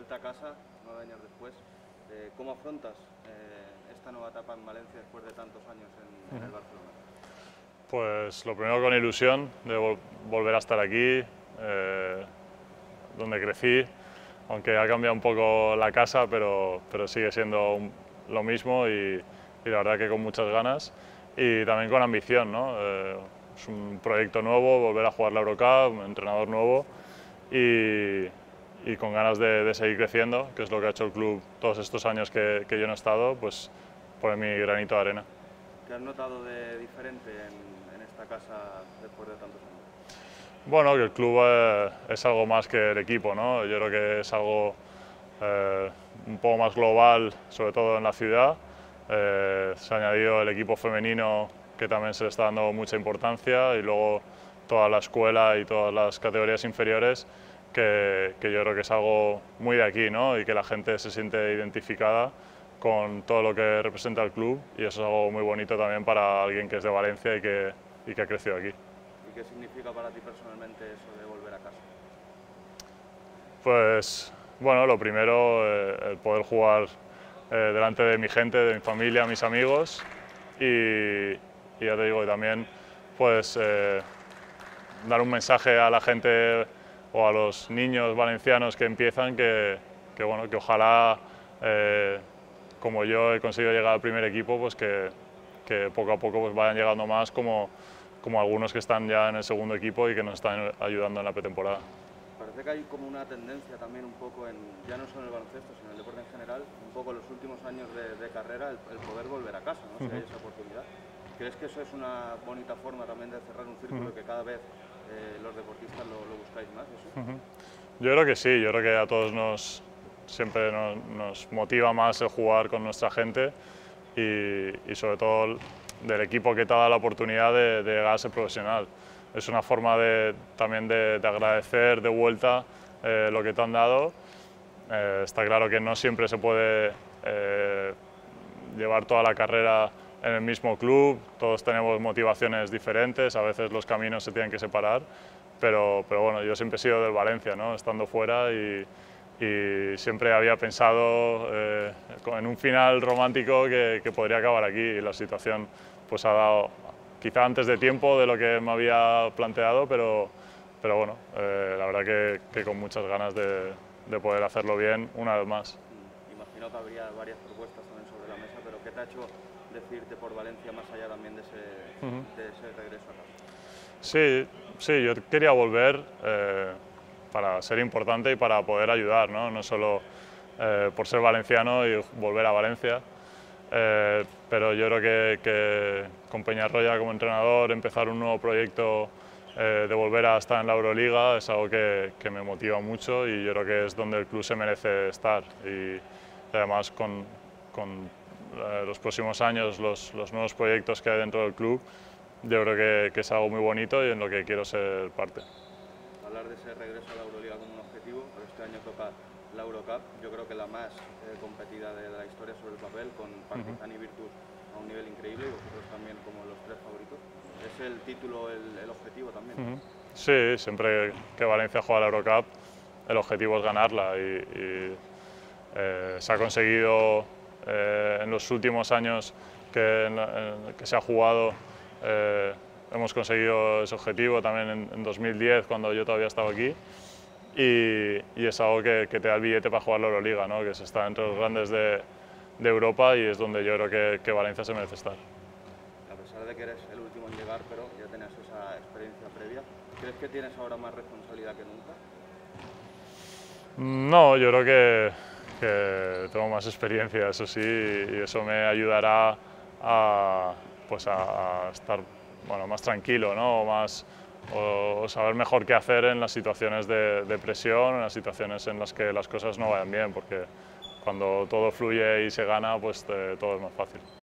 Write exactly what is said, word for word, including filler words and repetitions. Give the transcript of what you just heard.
vuelta a casa, nueve años después. Eh, ¿Cómo afrontas eh, esta nueva etapa en Valencia después de tantos años en, en el Barcelona? Pues lo primero con ilusión de vol volver a estar aquí, eh, donde crecí, aunque ha cambiado un poco la casa, pero, pero sigue siendo un, lo mismo y, y la verdad que con muchas ganas y también con ambición, ¿no? Eh, es un proyecto nuevo, volver a jugar la Eurocup, un entrenador nuevo y, y con ganas de, de seguir creciendo, que es lo que ha hecho el club todos estos años que, que yo no he estado, pues poner mi granito de arena. ¿Qué has notado de diferente en, en esta casa después de tantos años? Bueno, que el club eh, es algo más que el equipo, ¿no? Yo creo que es algo eh, un poco más global, sobre todo en la ciudad. Eh, se ha añadido el equipo femenino, que también se le está dando mucha importancia, y luego toda la escuela y todas las categorías inferiores, que, que yo creo que es algo muy de aquí, ¿no? Y que la gente se siente identificada con todo lo que representa el club, y eso es algo muy bonito también para alguien que es de Valencia y que, y que ha crecido aquí. ¿Y qué significa para ti personalmente eso de volver a casa? Pues bueno, lo primero, eh, el poder jugar eh, delante de mi gente, de mi familia, mis amigos, y, y ya te digo, también pues eh, dar un mensaje a la gente o a los niños valencianos que empiezan que, que, bueno, que ojalá, eh, como yo he conseguido llegar al primer equipo, pues que, que poco a poco pues vayan llegando más como, como algunos que están ya en el segundo equipo y que nos están ayudando en la pretemporada. Parece que hay como una tendencia también un poco, en, ya no solo en el baloncesto, sino en el deporte en general, un poco en los últimos años de, de carrera, el, el poder volver a casa, ¿no? Si hay esa oportunidad. ¿Crees que eso es una bonita forma también de cerrar un círculo y que cada vez eh, los deportistas lo, lo buscáis más? ¿Eso? Yo creo que sí, yo creo que a todos nos, siempre nos, nos motiva más el jugar con nuestra gente y, y sobre todo del equipo que te da la oportunidad de, de llegar a ser profesional. Es una forma de, también de, de agradecer de vuelta eh, lo que te han dado. Eh, está claro que no siempre se puede eh, llevar toda la carrera en el mismo club, todos tenemos motivaciones diferentes, a veces los caminos se tienen que separar, pero, pero bueno, yo siempre he sido del Valencia, ¿no? Estando fuera y, y siempre había pensado eh, en un final romántico que, que podría acabar aquí, y la situación pues ha dado quizá antes de tiempo de lo que me había planteado, pero, pero bueno, eh, la verdad que, que con muchas ganas de, de poder hacerlo bien una vez más. Imagino que habría varias propuestas también sobre la mesa, pero ¿qué te ha hecho decidirte por Valencia más allá también de ese, uh-huh. de ese regreso a casa? Sí, sí, yo quería volver eh, para ser importante y para poder ayudar, no, no solo eh, por ser valenciano y volver a Valencia. Eh, pero yo creo que, que con Peñarroya como entrenador, empezar un nuevo proyecto eh, de volver a estar en la Euroliga es algo que, que me motiva mucho, y yo creo que es donde el club se merece estar. Y además con, con eh, los próximos años, los, los nuevos proyectos que hay dentro del club, yo creo que, que es algo muy bonito y en lo que quiero ser parte. Hablar de ese regreso a la Euroliga como un objetivo, pero este año toca la Eurocup, yo creo que la más eh, competida de la historia sobre el papel, con Partizan uh-huh. y Virtus a un nivel increíble, y vosotros también como los tres favoritos. ¿Es el título el, el objetivo también? Uh-huh. Sí, siempre que Valencia juega la Eurocup, el objetivo es ganarla, y, y eh, se ha conseguido eh, en los últimos años que, en, en, que se ha jugado. Eh, hemos conseguido ese objetivo también en, en dos mil diez, cuando yo todavía estaba aquí, y, y es algo que, que te da el billete para jugar la Euroliga, ¿no? Que se está entre los grandes de, de Europa, y es donde yo creo que, que Valencia se merece estar. A pesar de que eres el último en llegar, pero ya tenías esa experiencia previa, ¿crees que tienes ahora más responsabilidad que nunca? No, yo creo que, que tengo más experiencia, eso sí, y eso me ayudará a, pues a, a estar bueno, más tranquilo, ¿no? O, más, o saber mejor qué hacer en las situaciones de, de presión, en las situaciones en las que las cosas no vayan bien, porque cuando todo fluye y se gana, pues eh, todo es más fácil.